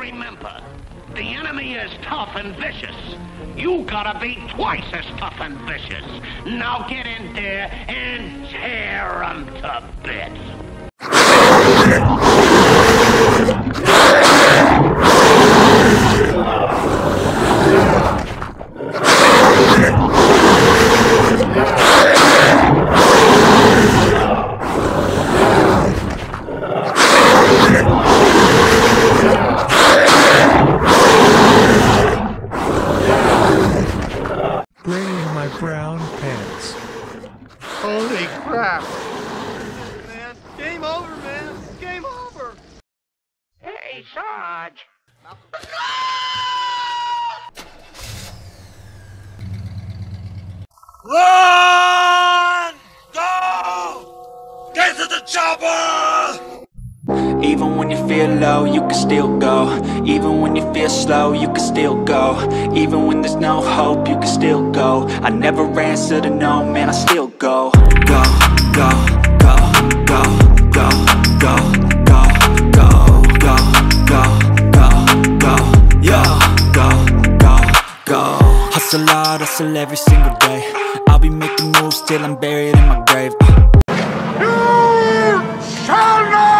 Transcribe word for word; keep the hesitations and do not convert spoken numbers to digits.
remember, the enemy is tough and vicious. You gotta be twice as tough and vicious. Now get in there and tear 'em to bits. Bring my brown pants. Holy crap! Man, game over, man! Game over! Hey, Sarge! Run! Go! Get to the chopper! Even when you feel low, you can still go. Even when you feel slow, you can still go. Even when there's no hope, you can still go. I never answer to no, man, I still go. Go, go, go, go, go, go, go, go, go, go, go, go, yo, go, go, go. Hustle hard, hustle every single day. I'll be making moves till I'm buried in my grave. You shall not!